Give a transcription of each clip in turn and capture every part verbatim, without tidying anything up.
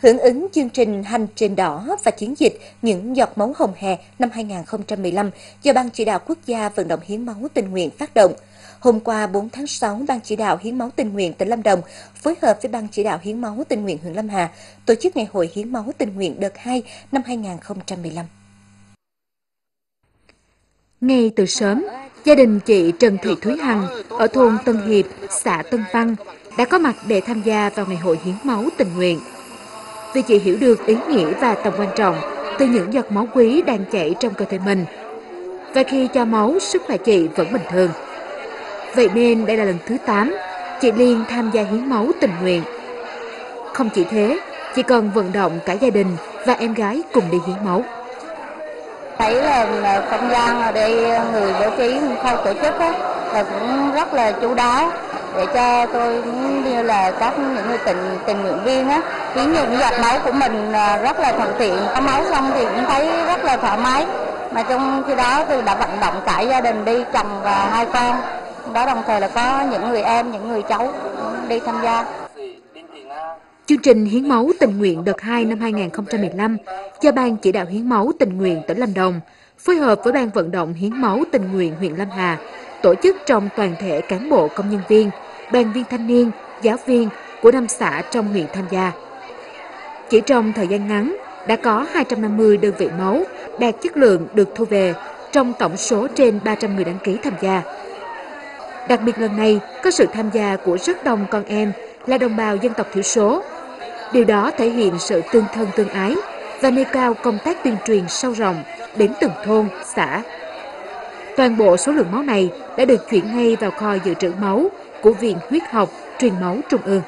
Hưởng ứng chương trình Hành trình đỏ và chiến dịch Những giọt máu hồng hè năm hai nghìn không trăm mười lăm do Ban Chỉ đạo Quốc gia vận động hiến máu tình nguyện phát động, hôm qua bốn tháng sáu, Ban Chỉ đạo Hiến máu tình nguyện tỉnh Lâm Đồng phối hợp với Ban Chỉ đạo Hiến máu tình nguyện huyện Lâm Hà tổ chức Ngày hội hiến máu tình nguyện đợt hai năm hai nghìn không trăm mười lăm. Ngay từ sớm, gia đình chị Trần Thị Thúy Hằng ở thôn Tân Hiệp, xã Tân Văn đã có mặt để tham gia vào Ngày hội hiến máu tình nguyện. Vì chị hiểu được ý nghĩa và tầm quan trọng từ những giọt máu quý đang chảy trong cơ thể mình. Và khi cho máu, sức khỏe chị vẫn bình thường. Vậy nên đây là lần thứ tám, chị Liên tham gia hiến máu tình nguyện. Không chỉ thế, chị còn vận động cả gia đình và em gái cùng đi hiến máu. Thấy là không gian ở đây người bố trí khâu tổ chức á, là cũng rất là chu đáo để cho tôi như là các những người tình tình nguyện viên á, hiến những giọt máu của mình rất là thuận tiện. Có máu xong thì cũng thấy rất là thoải mái. Mà trong khi đó tôi đã vận động cả gia đình đi, chồng và hai con. Đó đồng thời là có những người em, những người cháu đi tham gia. Chương trình hiến máu tình nguyện đợt hai năm hai nghìn không trăm mười lăm do Ban Chỉ đạo Hiến máu tình nguyện tỉnh Lâm Đồng phối hợp với Ban vận động hiến máu tình nguyện huyện Lâm Hà tổ chức trong toàn thể cán bộ công nhân viên, đoàn viên thanh niên, giáo viên của năm xã trong huyện tham gia. Chỉ trong thời gian ngắn, đã có hai trăm năm mươi đơn vị máu đạt chất lượng được thu về trong tổng số trên ba trăm người đăng ký tham gia. Đặc biệt lần này có sự tham gia của rất đông con em là đồng bào dân tộc thiểu số. Điều đó thể hiện sự tương thân tương ái và nêu cao công tác tuyên truyền sâu rộng đến từng thôn, xã. Toàn bộ số lượng máu này đã được chuyển ngay vào kho dự trữ máu của Viện Huyết học Truyền máu Trung ương.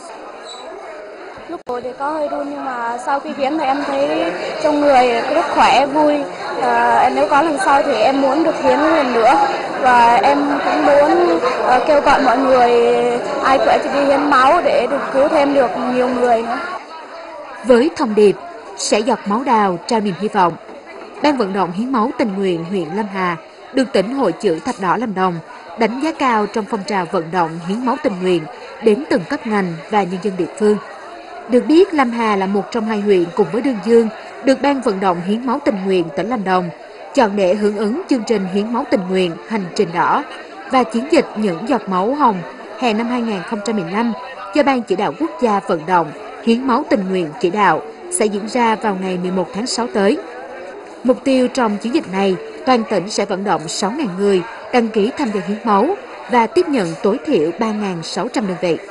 Lúc đầu thì có hơi run nhưng mà sau khi hiến thì em thấy trong người rất khỏe, vui. À, nếu có lần sau thì em muốn được hiến lần nữa. Và em cũng muốn uh, kêu gọi mọi người ai khỏe thì đi hiến máu để được cứu thêm được nhiều người nữa. Với thông điệp sẽ giọt máu đào trao niềm hy vọng, Ban vận động hiến máu tình nguyện huyện Lâm Hà được tỉnh Hội Chữ Thập Đỏ Lâm Đồng đánh giá cao trong phong trào vận động hiến máu tình nguyện đến từng cấp ngành và nhân dân địa phương. Được biết, Lâm Hà là một trong hai huyện cùng với Đơn Dương được Ban vận động hiến máu tình nguyện tỉnh Lâm Đồng chọn để hưởng ứng chương trình hiến máu tình nguyện Hành trình đỏ và chiến dịch Những giọt máu hồng hè năm hai nghìn không trăm mười lăm do Ban Chỉ đạo Quốc gia vận động hiến máu tình nguyện chỉ đạo sẽ diễn ra vào ngày mười một tháng sáu tới. Mục tiêu trong chiến dịch này, toàn tỉnh sẽ vận động sáu nghìn người đăng ký tham gia hiến máu và tiếp nhận tối thiểu ba nghìn sáu trăm đơn vị.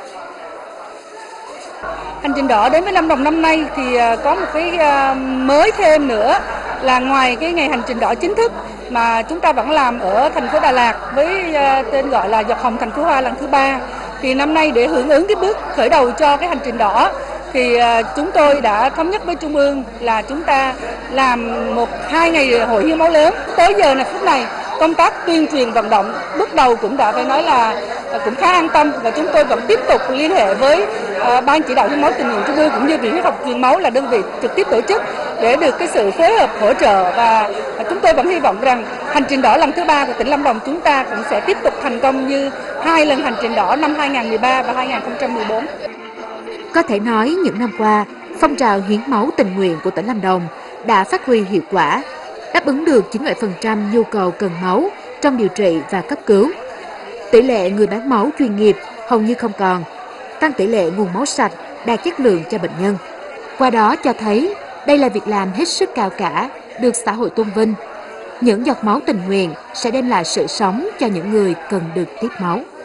Hành trình đỏ đến với Lâm Đồng năm nay thì có một cái mới thêm nữa là ngoài cái ngày hành trình đỏ chính thức mà chúng ta vẫn làm ở thành phố Đà Lạt với tên gọi là Giọt hồng thành phố Hoa lần thứ ba, thì năm nay để hưởng ứng cái bước khởi đầu cho cái hành trình đỏ thì chúng tôi đã thống nhất với Trung ương là chúng ta làm một hai ngày hội hiến máu lớn. Tới giờ này phút này công tác tuyên truyền vận động bước đầu cũng đã phải nói là cũng khá an tâm, và chúng tôi vẫn tiếp tục liên hệ với uh, Ban Chỉ đạo Hiến máu tình nguyện Trung ương cũng như Viện Huyết học Truyền máu là đơn vị trực tiếp tổ chức để được cái sự phối hợp hỗ trợ, và chúng tôi vẫn hy vọng rằng hành trình đỏ lần thứ ba của tỉnh Lâm Đồng chúng ta cũng sẽ tiếp tục thành công như hai lần hành trình đỏ năm hai nghìn không trăm mười ba và hai nghìn không trăm mười bốn. Có thể nói những năm qua, phong trào hiến máu tình nguyện của tỉnh Lâm Đồng đã phát huy hiệu quả, đáp ứng được chín mươi bảy phần trăm nhu cầu cần máu trong điều trị và cấp cứu. Tỷ lệ người bán máu chuyên nghiệp hầu như không còn, tăng tỷ lệ nguồn máu sạch đạt chất lượng cho bệnh nhân. Qua đó cho thấy đây là việc làm hết sức cao cả, được xã hội tôn vinh. Những giọt máu tình nguyện sẽ đem lại sự sống cho những người cần được tiếp máu.